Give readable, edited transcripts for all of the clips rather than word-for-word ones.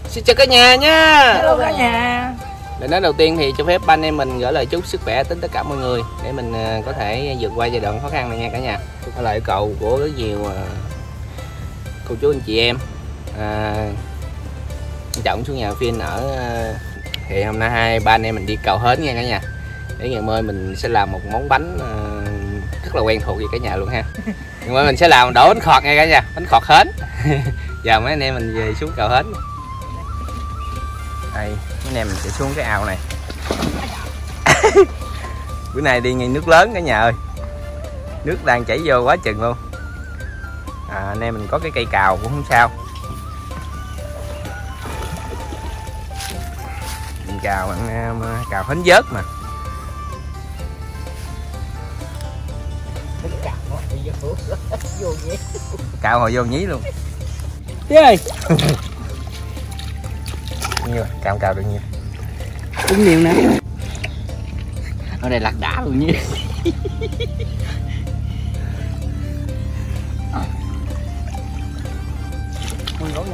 Xin chào cả nhà nha. Hello cả nhà. Lời nói đầu tiên thì cho phép ba anh em mình gửi lời chúc sức khỏe đến tất cả mọi người để mình có thể vượt qua giai đoạn khó khăn này nha cả nhà. Đó là yêu cầu của rất nhiều cô chú anh chị em trọng xuống nhà Phiên ở thì hôm nay ba anh em mình đi Cầu Hến nha cả nhà. Để ngày mai mình sẽ làm một món bánh rất là quen thuộc với cả nhà luôn ha. Ngày mai mình sẽ làm đổ bánh khọt nha cả nhà, bánh khọt Hến. Giờ mấy anh em mình về xuống Cầu Hến. Đây, mấy anh em mình sẽ xuống cái ao này. Bữa nay đi ngay nước lớn cả nhà ơi. Nước đang chảy vô quá chừng luôn. Anh em mình có cái cây cào cũng không sao. Mình cào cào Hến vớt mà. Cào hồi vô nhí luôn. Ơi. Nhiêu cào được nhiêu? Cũng nhiều nè. Ở đây lạc đá luôn nhiêu. Ui gỗ nha.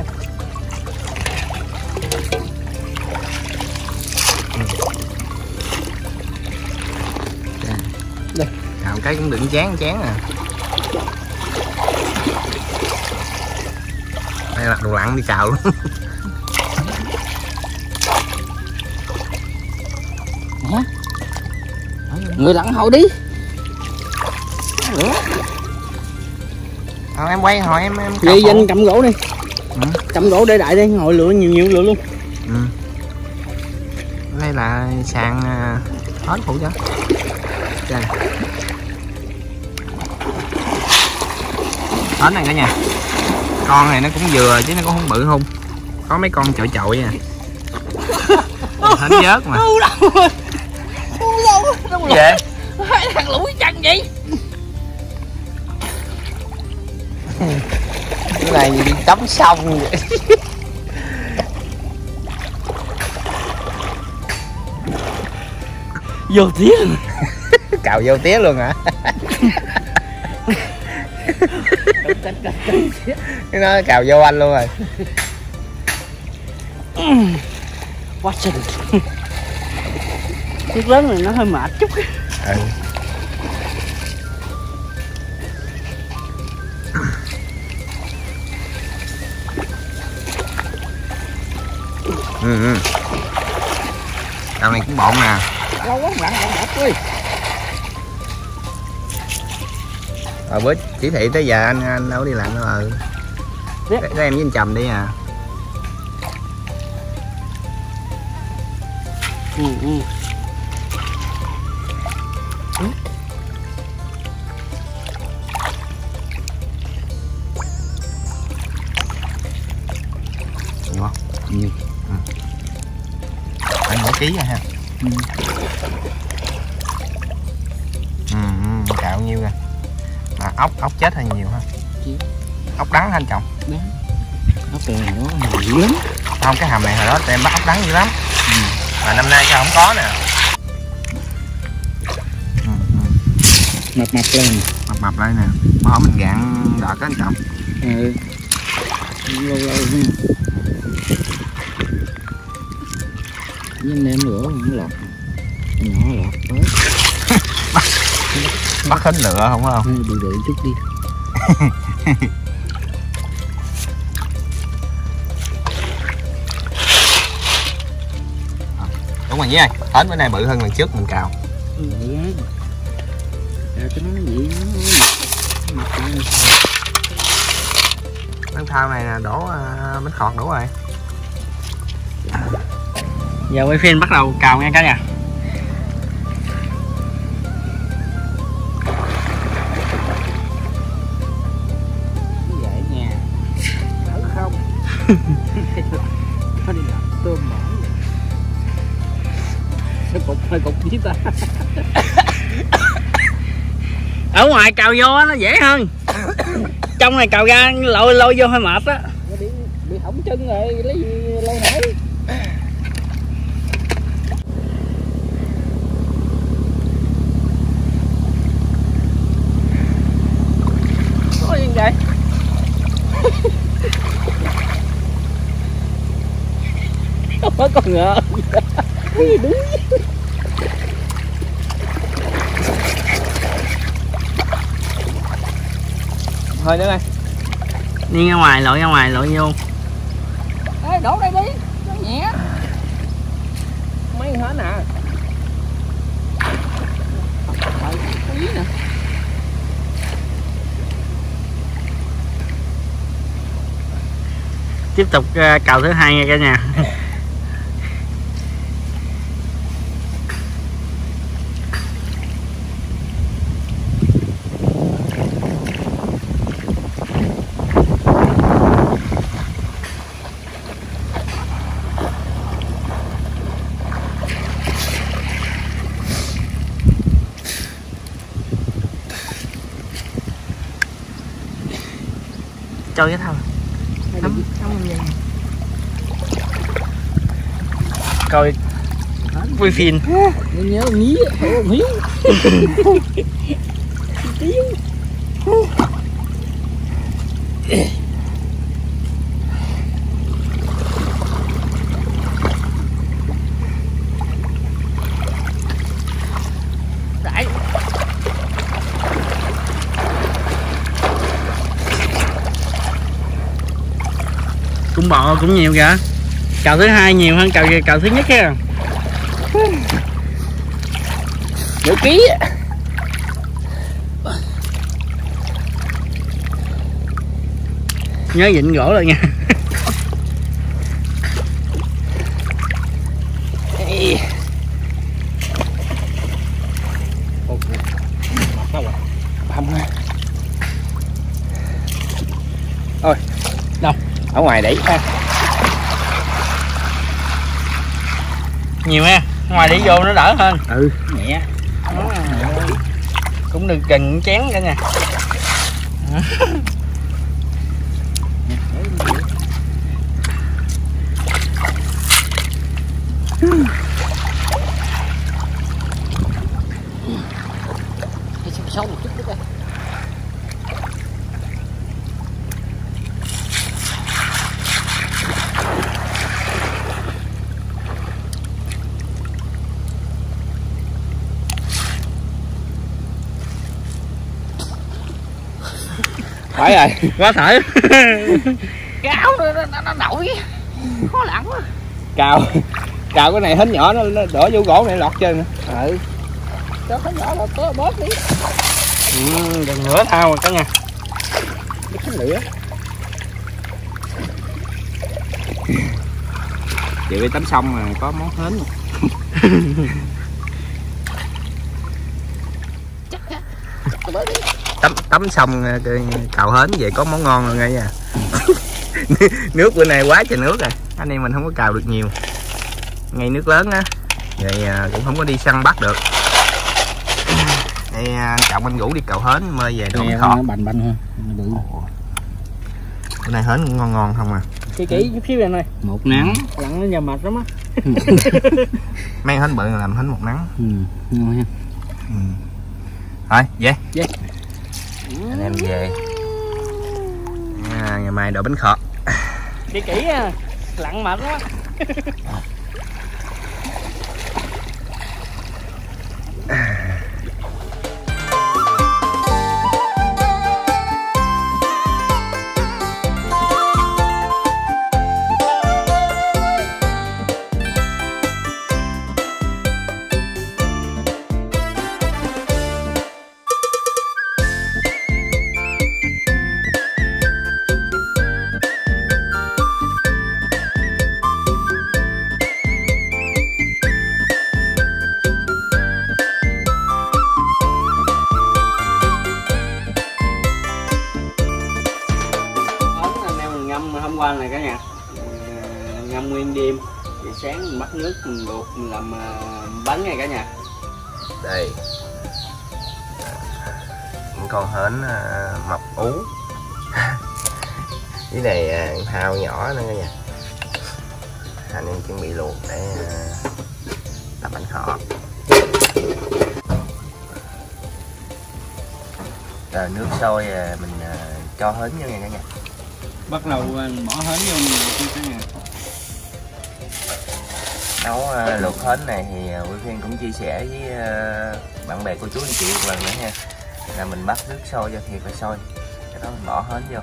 Đây, cào cái cũng đừng chán à. Đây là đồ lặn đi cào luôn. Hả? Người lặn hậu đi. Em quay hồi em vậy anh cầm gỗ đi. Cầm gỗ để đại đi, ngồi lựa nhiều lựa luôn. Đây là sàn hết phụ cho. Đây. Hết này cả nhà. Con này nó cũng vừa chứ nó cũng không bự không. Có mấy con chọi à. Hết vớt mà. Đâu vậy? Hai thằng lũ chằn vậy. Cái này đi tắm sông vậy. Vô tía. Cào vô tía luôn hả? Cái nó cào vô anh luôn rồi. Quá trình. Nước lớn này nó hơi mệt chút. Cào này cũng bộn nè. Lâu quá lặn ơi. Bữa chỉ thị tới giờ anh đâu có đi lặn đâu. Các em với anh Trầm đi à. Nhiều không? Nhiều. Anh mỗi ký rồi ha. Cạo nhiêu kìa. Mà ốc chết hơi nhiều ha. Ốc đắng hả anh Trọng? Đắng. Ốc này nó dữ lắm. Không, cái hầm này hồi đó tụi em bắt ốc đắng dữ lắm. Mà năm nay sao không có nè. Mập lên. Mập lên nè. Bỏ mình gạn đợt á anh Trọng. Lâu nha. Với anh em lửa nó lọt. Nhỏ lọt tới. Bắt hết lửa không phải không? Đợi chút đi. Đúng rồi nha. Hến bữa nay bự hơn lần trước mình cào. Cái nó vậy nó mập lên. Bánh thao này là đổ bánh khọt đủ rồi. Giờ quay phim bắt đầu cào nha cả nhà. Vậy nha. Đỡ không? Nó đi làm tôm mỏ. Sao hơi cục với ta. Ở ngoài cào vô nó dễ hơn. Trong này cào ra lôi vô hơi mệt á. Bị hỏng chân rồi lấy gì lâu nổi. Có con ngựa. Đúng. Thôi nữa này. Đi ra ngoài, lội vô. Ê, đổ đây đi, nó nhẹ. Mấy hết nè. Quý nè. Tiếp tục cào thứ hai nha cả nhà. Cho cái thau coi vui phim Nhớ nhí hiếu. Đấy. Cũng bò cũng nhiều kìa. Cào thứ hai nhiều hơn cào thứ nhất ha. Nửa ký. Nhớ vịn gỗ rồi nha. Thôi đâu ở ngoài đẩy ha. Nhiều ha, ngoài để vô nó đỡ hơn. Ừ Nhẹ. Cũng đừng cần chén cả nha. Sâu một chút nữa đây. Phải rồi, Quá thở. cao nó nổi khó lặn quá. Cào cái này hến nhỏ nó đổ vô gỗ này lọt trơn. Ừ cho hến nhỏ là có bớt đi. Gần nửa thao rồi cả nhà. Cái lửa chị đi tắm xong mà có món hến. Tắm xong cào hến về có món ngon rồi nghe nha. Nước bữa nay quá trời nước rồi, anh em mình không có cào được nhiều, ngay nước lớn á, vậy cũng không có đi săn bắt được. Đây chồng anh Vũ đi cào hến mơ về đồ thọt bành ha. bữa nay hến cũng ngon không à. Kỹ chút xíu này. Một nắng lặn nó giờ mệt lắm á. Mấy hến bự làm hến một nắng. Ngon ha. Thôi về anh em về. Ngày mai đổ bánh khọt. Kỹ nha, lặn mệt lắm á. Hôm qua này cả nhà ngâm nguyên đêm, thì sáng mình bắt nước mình luộc mình làm bánh này cả nhà. Đây những con hến mập ú. Cái này hao nhỏ nữa cả nhà. Anh em chuẩn bị luộc để làm bánh khọt. Rồi nước sôi mình cho hến vô nha cả nhà. Bắt đầu bỏ hến vô mình luộc cả nhà. Nấu luộc hến này thì Quy Phiên cũng chia sẻ với bạn bè cô chú anh chị một lần nữa nha. Là mình bắt nước sôi cho thiệt là sôi, cái đó mình bỏ hến vô,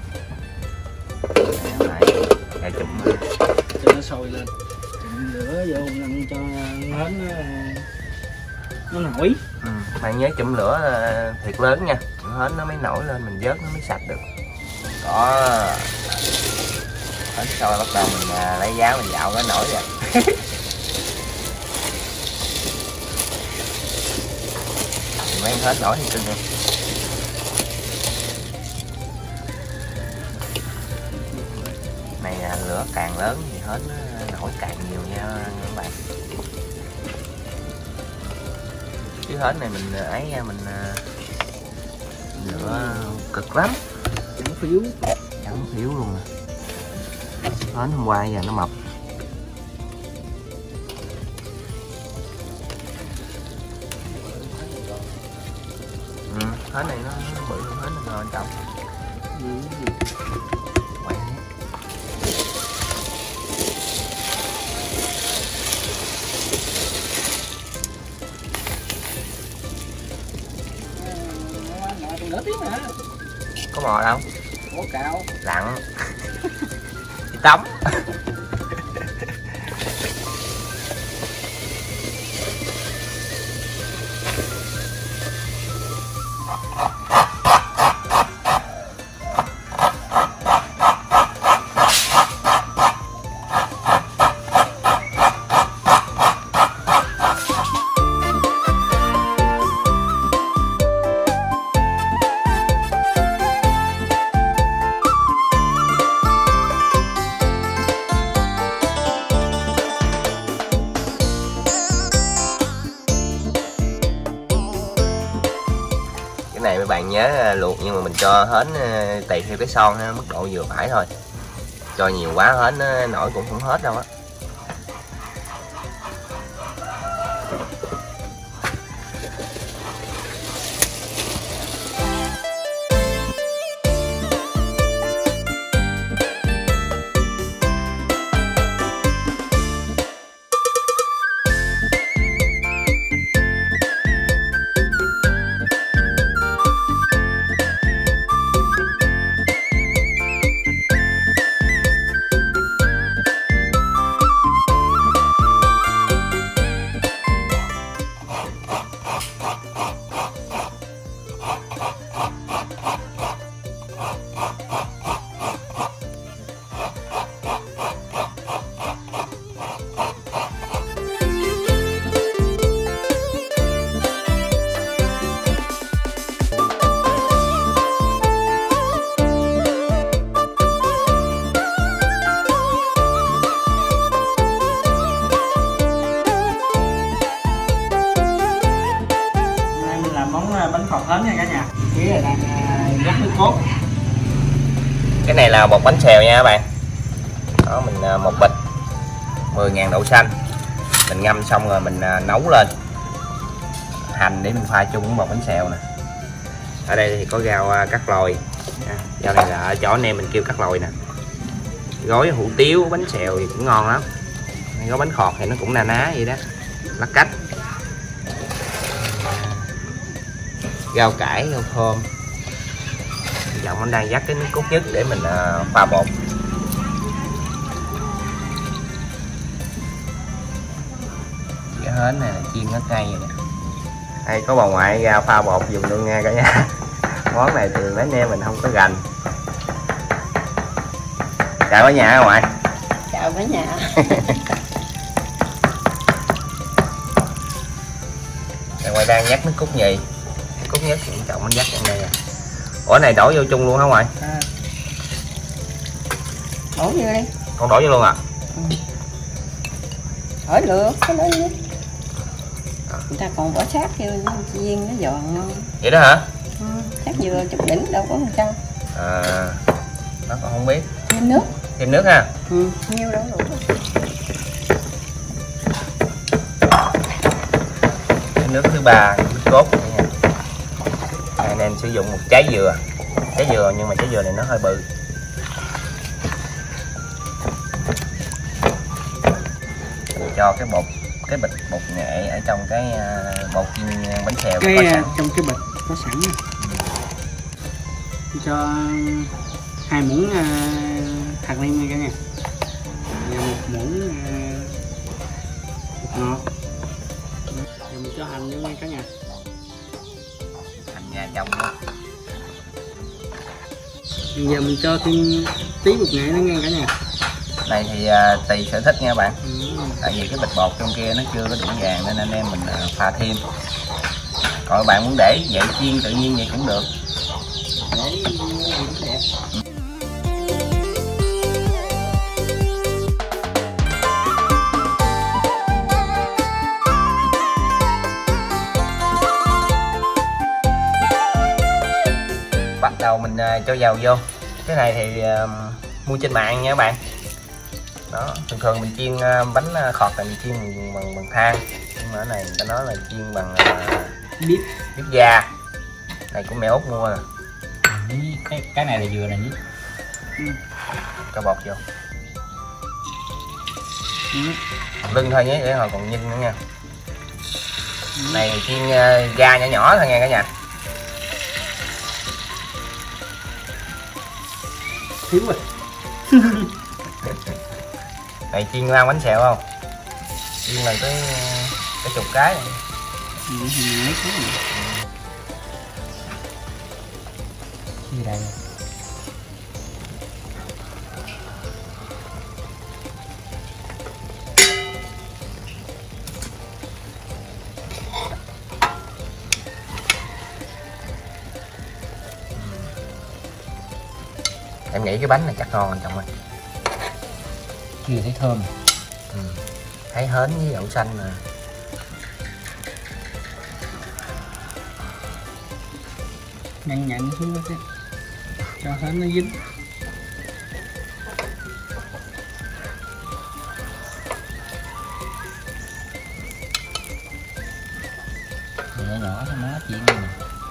lại chụm cho nó sôi lên, chụm lửa vô ngăn cho hến nó nổi. Bạn nhớ chụm lửa thiệt lớn nha, hến nó mới nổi lên, mình vớt nó mới sạch được. Đó, hến sôi bắt đầu mình lấy giáo mình dạo nó nổi rồi. Mấy hết nổi thì cưng. Này lửa càng lớn thì hết nó nổi càng nhiều nha các bạn. Chứ hết này mình ấy nha, mình lửa cực lắm, chẳng phiếu luôn nè. Hết hôm qua giờ nó mập. Hến này nó bự hơn hến nó ngon trọng. Quay hết. Nửa tiếng hả? Có mò đâu? Có cào. Lặn. Đi tắm. Này mấy bạn nhớ luộc nhưng mà mình cho hến tùy theo cái son ha, mức độ vừa phải thôi. Cho nhiều quá hến nó nổi cũng không hết đâu á. Bánh phọt hến nha cả nhà. Chỉ là đang rắc nước cốt. Cái này là bột bánh xèo nha các bạn. Đó, mình một bịch 10.000 đậu xanh. Mình ngâm xong rồi mình nấu lên. Hành để mình pha chung với bột bánh xèo nè. Ở đây thì có rau cắt lòi. Rau này là ở chỗ anh em mình kêu cắt lòi nè. Gói hủ tiếu, bánh xèo thì cũng ngon lắm. Gói bánh khọt thì nó cũng na ná vậy đó. Lắc cách. Rau cải, rau thơm. Dòng anh đang dắt cái nước cốt nhất để mình pha bột. Cái hến này là chiên nó cay vậy nè. Đây có bà ngoại ra pha bột dùng luôn nha cả nhà. Món này thì mấy anh em mình không có gành. Chào cả nhà hả ngoại? Chào cả nhà. Ngoại đang dắt nước cốt nhì. Cốt nhất thì trọng anh dắt trong đây nè. Ủa này đổ vô chung luôn hả ngoại? Đổ vô đi. Con đổ vô luôn à? Hỏi lượt cái đó chứ. Người ta còn bỏ sát vô chiên nó giòn ngon. Vậy đó hả? Sát vừa chụp đỉnh đâu có làm sao. Nó còn không biết. Thêm nước. Thêm nước ha? Nhiêu đâu đủ. Nước thứ ba, nước cốt nha. Anh em sử dụng một trái dừa nhưng mà trái dừa này nó hơi bự. cho cái bịch bột nghệ ở trong cái bột chiên bánh xèo cái có sẵn. trong cái bịch có sẵn nè. Cho 2 muỗng hạt nêm nha cả nhà, và 1 muỗng bột ngọt. Rồi mình cho hành vô nha cả nhà. Hành nhà trong luôn. Giờ mình cho thêm tí bột nghệ nữa nha cả nhà. Này thì tùy sở thích nha các bạn. Tại vì cái bịch bột trong kia nó chưa có đủ vàng nên anh em mình pha thêm. Còn các bạn muốn để vậy chiên tự nhiên vậy cũng được. Để đẹp. Bắt đầu mình cho dầu vô. Cái này thì mua trên mạng nha các bạn. Đó, thường mình chiên bánh khọt là mình chiên bằng than, nhưng mà cái này người ta nói là chiên bằng Bếp da. Này của mẹ Út mua nè. cái này là dừa nè. Cho bột vô. Lưng thôi nhé, để hồi còn nhìn nữa nha. Này chiên da nhỏ nhỏ thôi nha cả nhà. Thiếu rồi. Này chiên lan bánh xèo không? Chiên là cái chục cái. Gì đây? Em nghĩ cái bánh này chắc ngon anh chồng ơi. Chưa thấy thơm. Thấy hến với đậu xanh nè. Nhăn nhặn xuống đó chứ, cho hến nó dính. Nhỏ nhỏ cho má chiên nè.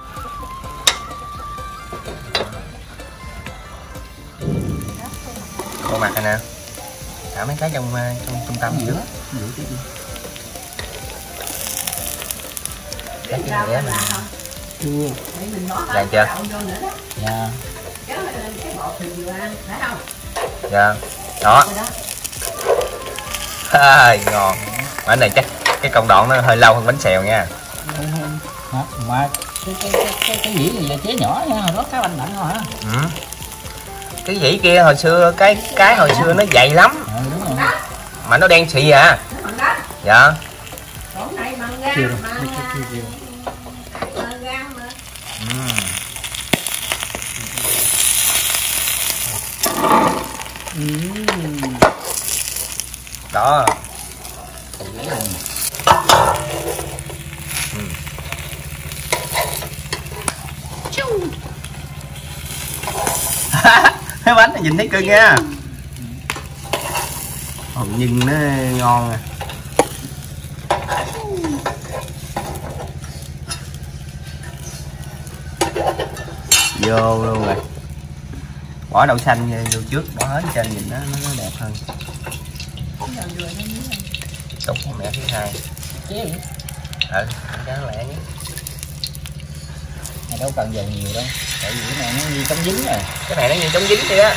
Cô mặt này nè. Thả mấy cái trong trung tâm trước. Cái gì vậy mình Chưa. làm chưa? Dạ. Dạ. Đó. Ngon. Bánh này chắc cái công đoạn nó hơi lâu hơn bánh xèo nha. Mà cái dĩ này giờ chế nhỏ nha, hồi đó cái bánh nặng rồi hả? Cái dĩ kia hồi xưa cái hồi xưa nó dày lắm. Đúng rồi. Mà nó đen xị à. Dạ. Chưa rồi. Đó. Cái bánh này nhìn thấy cưng nha. Nhưng nó ngon à. Vô luôn rồi. Bỏ đậu xanh vô trước, bỏ hết trên nhìn nó đẹp hơn. Xúc của mẹ thứ hai. Cái nó lẹ nhé. Này đâu cần dầu nhiều đâu, tại vì cái này nó như chống dính rồi. Cái này nó như chống dính vậy đó.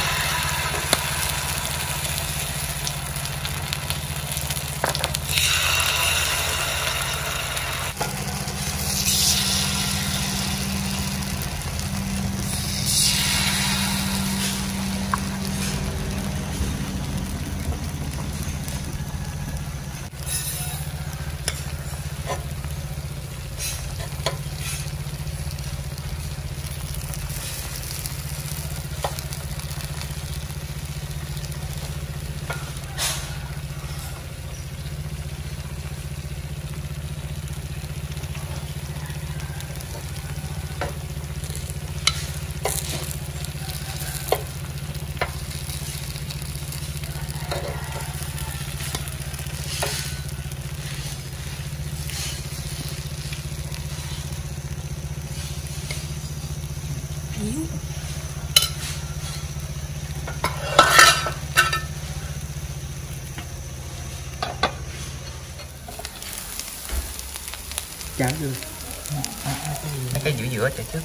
chả được. Mấy cái giữa giữa chạy trước.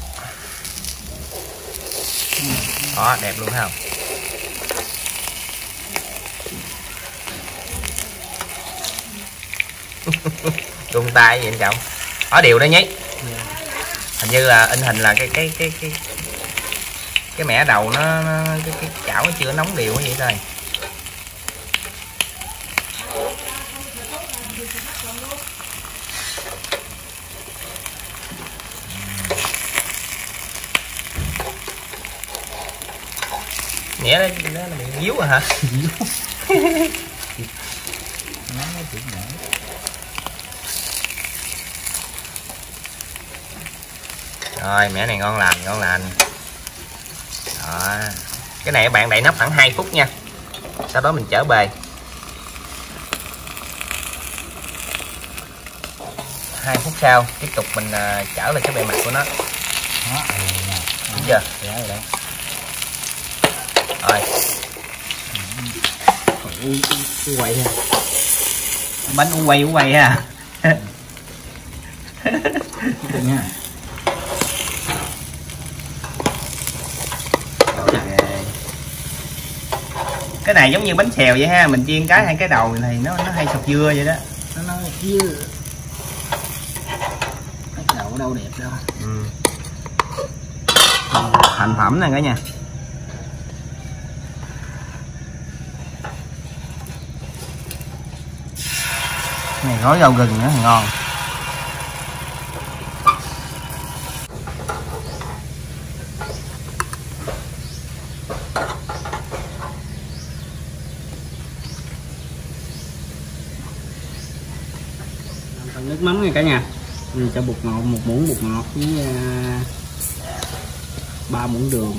Đó, đẹp luôn thấy không? Rung tay vậy anh Trọng. Có điều đó nhé. Hình như là in hình là cái mẻ đầu nó cái chảo nó chưa nóng đều vậy thôi. Nghĩa nó bị díu rồi hả? Rồi mẻ này ngon lành ngon lành. Đó. Cái này bạn đậy nắp khoảng 2 phút nha. Sau đó mình chở bề. 2 phút sau tiếp tục mình chở lên cái bề mặt của nó. Đúng chưa? Rồi. Quay ha. Bánh u quay ha. Nha. Cái này giống như bánh xèo vậy ha, mình chiên cái hai cái đầu này nó hay sọc dưa vậy đó. Nó dưa. Cái đầu đâu đẹp đâu. Thành phẩm nè cả nhà. Này gói rau gừng nữa thì ngon. Phần nước mắm nha cả nhà. Mình cho bột ngọt, 1 muỗng bột ngọt với 3 muỗng đường.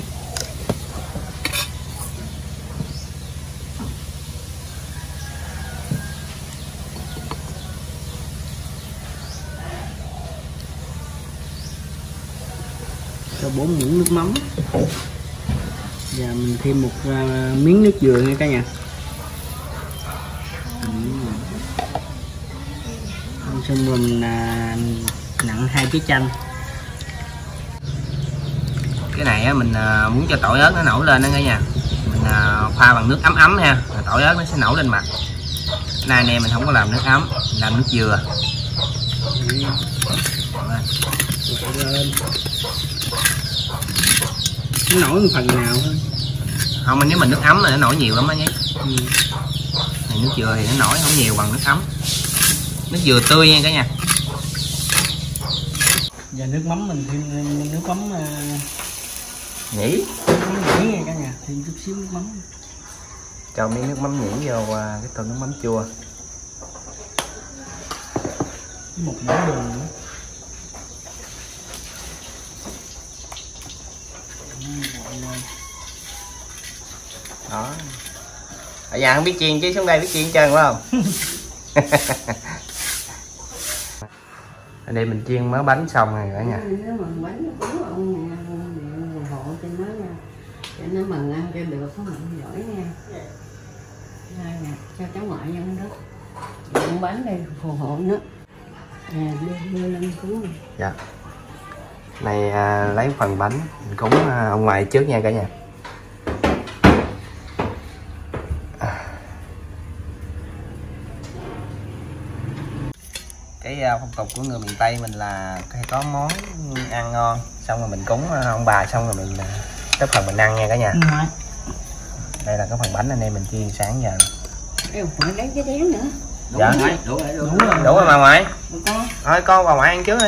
Cho 4 muỗng nước mắm. Và mình thêm một miếng nước dừa nha cả nhà. Xong rồi mình nặn 2 trái chanh. Cái này á, mình muốn cho tỏi ớt nó nổi lên đó cả nhà. Mình pha bằng nước ấm ấm ha, rồi tỏi ớt nó sẽ nổi lên mặt. Nay anh em mình không có làm nước ấm, mình làm nước dừa. Nó nổi một phần nào thôi. Không, nếu mình nước ấm là nó nổi nhiều lắm á nhé. Này nước dừa thì nó nổi không nhiều bằng nước ấm. Nước dừa tươi nha cả nhà. Và nước mắm mình thêm nước mắm Nhỉ? nhĩ nha cả nhà, thêm chút xíu nước mắm. Cho miếng nước mắm nhĩ vô cái tô nước mắm chua. Một muỗng đường nữa. Đó. Ở nhà không biết chiên chứ xuống đây biết chiên trơn phải không? Ở đây mình chiên mớ bánh xong rồi cả nhà. Nó mừng bánh nó cũng ông hộ cho nó nha, cho nó mừng ăn cho được, có mừng giỏi nha. Đây nè, cho cháu ngoại ăn đó, ăn bánh đây phù hộ nó. Đưa lên cúng này. Dạ. Này lấy phần bánh mình cúng ông ngoại trước nha cả nhà. Cái phong tục của người miền Tây mình là hay có món ăn ngon, xong rồi mình cúng ông bà, xong rồi mình tới phần mình ăn nha cả nhà. Đây là cái phần bánh anh em mình chiên sáng giờ. Phải lấy cái đén nữa. Dạ. Đủ rồi. Đủ rồi bà ngoại. Con. Thôi con bà ngoại ăn trước đi.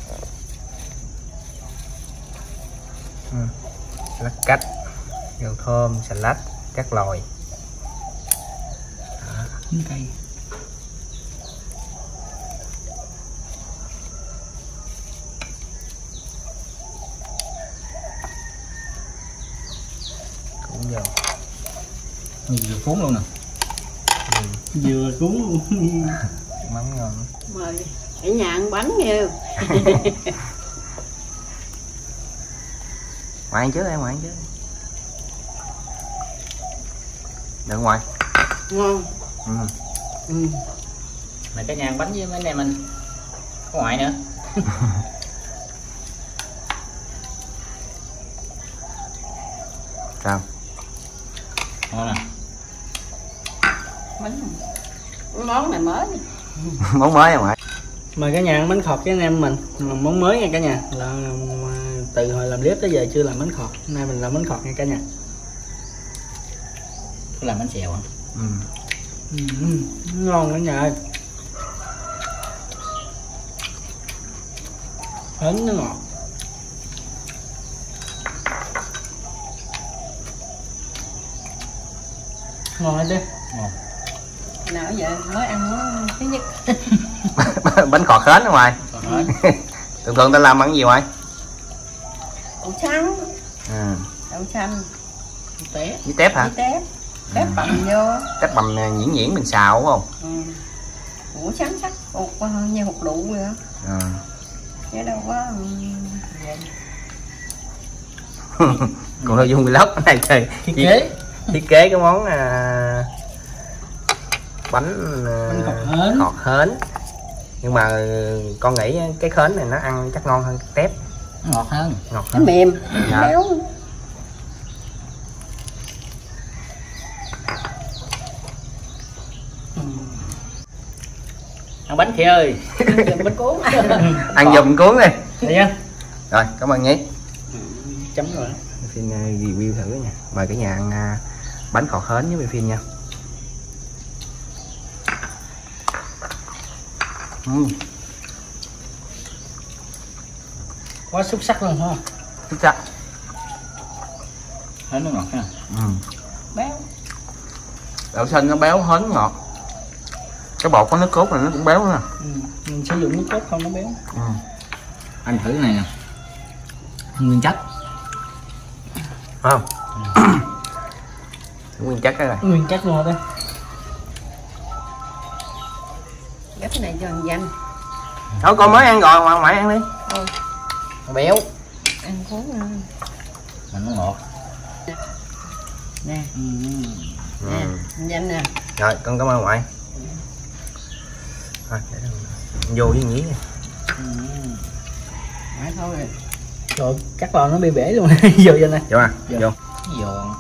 Lát cách, rau thơm, xà lách, các loại. Cây. Cũng vô. Vừa cuốn luôn nè. Vừa cuốn luôn. Mắm ngon. Mời ở nhà ăn bánh nha. Ngoại ăn trước em, ngoại ăn trước. Được ngoại. Ngon. Mà cái nhà ăn bánh với mấy anh em mình. Có ngoại nữa. Sao? Ngon nè. Món này mới. Món mới không ạ? Mời cả nhà ăn bánh khọt với anh em mình. Món mới nha cả nhà. Là từ hồi làm clip tới giờ chưa làm bánh khọt. Hôm nay mình làm bánh khọt nha cả nhà. Có làm bánh xèo hả? Ngon cả nhà ơi. Hến nó ngọt. Ngon hết chứ. Ngon. Nào giờ mới ăn món thứ nhất. Bánh khọt hến ở ngoài. Thường thường ta làm bằng gì ngoài? Đậu trắng. Đậu xanh. Té. Với tép hả? Với tép. Tép bằm vô. Tép bằm nhuyễn mình xào đúng không? Củ trắng sắc hột như hột đụ vậy đó. Chứ đâu có vậy. Còn nội dung vlog này trời thiết kế cái món bánh khọt hến. Nhưng mà con nghĩ cái khến này nó ăn chắc ngon hơn cái tép. Ngọt hơn. Ngọt Nó hơn. mềm, Dạ. béo. Ăn bánh Khỉ ơi. Bánh cuốn. Ăn giùm cuốn đi. Đi nha. Rồi, cảm ơn Nhi. Chấm rồi. Xin review thử nha. Mời cả nhà ăn bánh khọt hến với Phim nha. Quá xúc sắc luôn ha. Xúc sắc. Hến nó ngọt ha. Béo. Đậu xanh nó béo, hến ngọt. Cái bột có nước cốt này nó cũng béo nữa. Mình sử dụng nước cốt không nó béo. Anh thử cái này nè. Nguyên chất. Không? Nguyên chất cái này. Nguyên chất luôn đó. Gấp này cho anh danh. Thôi con mới ăn rồi, ngoại ăn đi. Nó béo. Ăn cuốn Mà nó ngọt. Nè. Nè, anh danh nè. Rồi, con cảm ơn ngoại. Thôi, để vô với Nhí nha. Ngoại thôi rồi. Trời, cắt lò nó bị bể luôn. Vô vô này. Vô à? Vô. Giòn.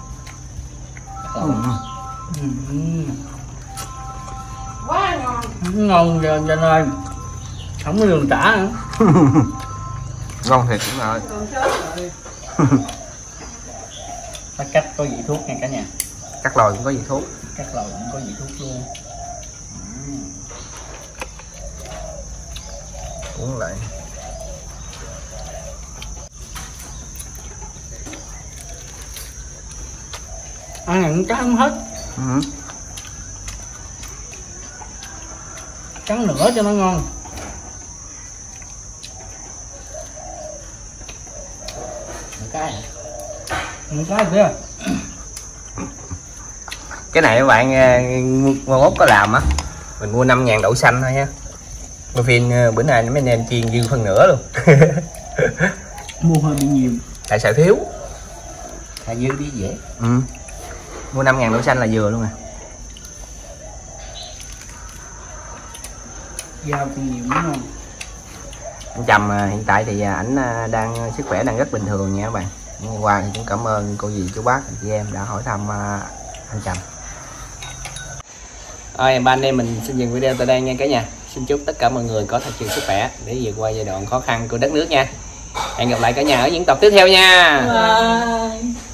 Quá ngon. Ngon rồi anh ơi. Không có đường tả nữa. Ngon thiệt cũng rồi. Còn sớm rồi. Nó cắt có vị thuốc nha cả nhà. Cắt lòi cũng có vị thuốc. Cắt lò cũng có vị thuốc luôn. Cuốn lại. Ăn này cắt không hết. Cắn nữa cho nó ngon. Một cái hả? Một cái kia. Cái này các bạn mua mốt có làm á. Mình mua 5.000 đậu xanh thôi nha. Bữa Phim bữa nay mấy anh em chiên dư phân nửa luôn. Mua hơi bị nhiều. Tại sợ thiếu. Thà dư đi dễ. Mua 5.000 đậu xanh là vừa luôn à. Rau cũng nhiều đúng không? Anh Trầm hiện tại thì ảnh đang sức khỏe đang rất bình thường nha các bạn. Hôm qua thì cũng cảm ơn cô dì chú bác anh chị em đã hỏi thăm anh Trầm. Rồi ba anh em mình xin dừng video tại đây nha cả nhà. Xin chúc tất cả mọi người có thật nhiều sức khỏe để vượt qua giai đoạn khó khăn của đất nước nha. Hẹn gặp lại cả nhà ở những tập tiếp theo nha. Bye.